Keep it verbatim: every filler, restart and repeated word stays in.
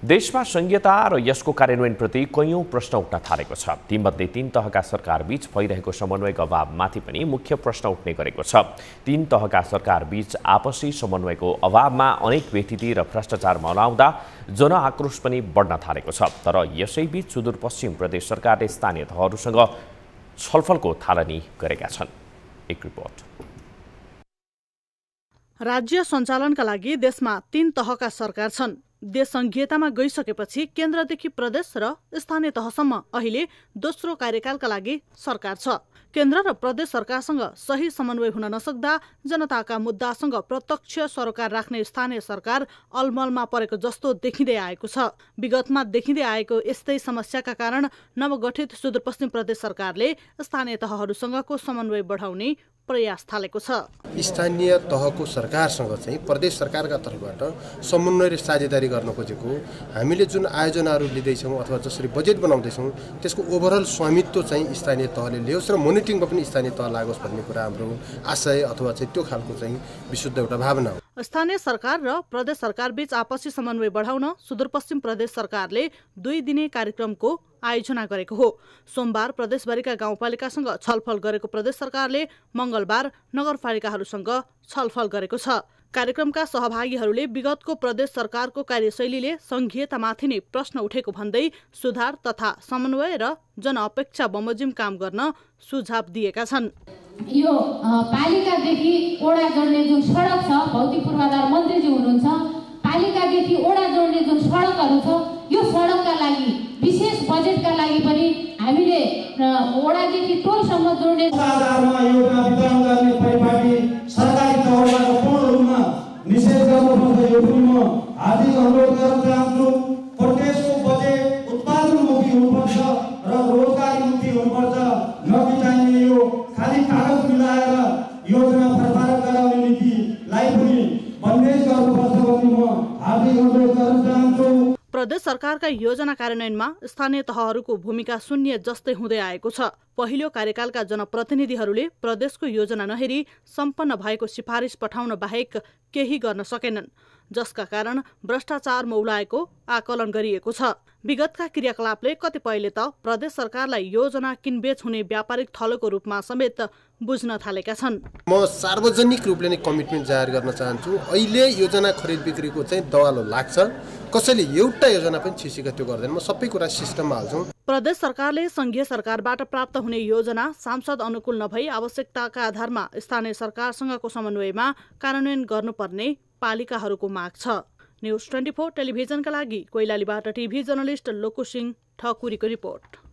देशमा संघीयता र यसको कार्यान्वयनप्रति कैयौं प्रश्न उठ्न थालेको छ। तीमध्ये तीन तहका सरकारबीच भइरहेको समन्वयको अभावमाथि पनि मुख्य प्रश्न उठ्ने गरेको छ। तीन तहका सरकारबीच आपसी समन्वयको अभावमा अनेक व्यतिथि र भ्रष्टाचार मनाउँदा जनआक्रोश पनि बढ्न थालेको छ। तर यसैबीच सुदूरपश्चिम प्रदेश सरकारले स्थानीय तहहरूसँग छलफलको थालनी गरेका छन्। एक रिपोर्ट। राज्य सञ्चालनका लागि देशमा तीन तहका सरकार छन्। देश संघीयतामा गइसकेपछि केन्द्रदेखि प्रदेश र स्थानीय तहसम्म अहिले दोस्रो कार्यकालका लागि सरकार छ। केन्द्र र प्रदेश सरकारसँग सही समन्वय हुन नसक्दा जनताका मुद्दासँग प्रत्यक्ष सरोकार राख्ने स्थानीय सरकार अलमलमा परेको जस्तो देखिँदै आएको छ। विगतमा देखिँदै आएको यस्तै समस्याका कारण नवगठित सुदूरपश्चिम प्रदेश सरकारले स्थानीय तहहरूसँगको समन्वय बढाउने प्रयास थालेको छ। स्थानीय तहको सरकारसँग चाहिँ प्रदेश सरकारका तर्फबाट समन्वय र साझेदारी गर्न खोजेको हामीले जुन आयोजनाहरू लिँदैछौँ अथवा जसरी बजेट बनाउँदैछौँ त्यसको ओभरअल स्वामित्व चाहिँ स्थानीय तहले लियोस् र मोनिटरिङमा पनि स्थानीय तह लागोस् भन्ने कुरा हाम्रो आशय अथवा चाहिँ त्यो खालको चाहिँ विशुद्ध एउटा भावना हो। स्थानीय सरकार र प्रदेश सरकार बीच आपसी समन्वय बढाउन सुदूरपश्चिम प्रदेश सरकारले दुई दिने कार्यक्रमको आयोजना गरेको हो। सोमबार प्रदेशभरिका गाउँपालिकासँग छलफल गरेको प्रदेश सरकारले मंगलबार नगरपालिकाहरूसँग छलफल गरेको छ। कार्यक्रमका सहभागीहरूले विगतको प्रदेश सरकारको कार्यशैलीले संघीयतामाथि नै प्रश्न उठेको भन्दै सुधार तथा समन्वय र जनअपेक्षा बमोजिम काम गर्न सुझाव दिएका छन्। यो पालिकादेखि ओडा जोड्ने जुन सडक छ, भौतिक पूर्वाधार मन्त्रीजी हुनुहुन्छ, पालिकादेखि ओडा जोड्ने जुन सडकहरू छ यो सडकका लागि विशेष बजेटका लागि पनि हामीले ओडादेखि टोलसम्म जोड्ने आधारमा योजना वितरण गर्ने परिपाटी सरकारी तहबाट पूर्ण रूपमा निषेध गर्नुपर्छ। यो पनि म हार्दिक अनुरोध गर्न चाहन्छु। प्रदेशको बजेट उत्पादनमुखी हुनुपर्छ र रोजगारीमुखी हुनुपर्छ। नबिताइने यो खाली कागज मिलाएर योजना प्रसारण गराउने नीतिलाई पनि बन्देज गर्नुपर्छ भन्ने म हार्दिक अनुरोध गर्न चाहन्छु। प्रदेश सरकारका योजना कार्यान्वयनमा स्थानीय तहहरूको भूमिका शून्य जस्तै हुँदै आएको छ। पहिलो कार्यकालका जनप्रतिनिधिहरूले प्रदेशको योजना नहेरी सम्पन्न भएको सिफारिस पठाउन बाहेक केही गर्न सकेनन्, जसका कारण भ्रष्टाचार मौलाएको आकलन गरिएको छ। विगतका क्रियाकलापले कतिपयले त प्रदेश सरकारलाई योजना किनबेच हुने व्यापारिक थलोको रूपमा समेत बुझ्न थालेका छन्। म सार्वजनिक रूपले नै कमिटमेन्ट जाहेर गर्न चाहन्छु। अहिले योजना खरिद बिक्रीको चाहिँ दवालो लाग्छ, कसैले एउटा योजना पनि छिसिका त्यो गर्दैन। म सबै कुरा सिस्टममा हाल्छु। प्रदेश सरकारले संघीय सरकारबाट प्राप्त हुने योजना सांसद अनुकूल नभई आवश्यकताका आधारमा स्थानीय सरकारसँगको समन्वयमा कार्यान्वयन गर्नुपर्ने पालिकाहरूको माग छ। न्युज ट्वेन्टी फोर टेलिभिजनका लागि कोइलालीबाट टिभी जर्नलिस्ट लोकु सिंह ठकुरीको रिपोर्ट।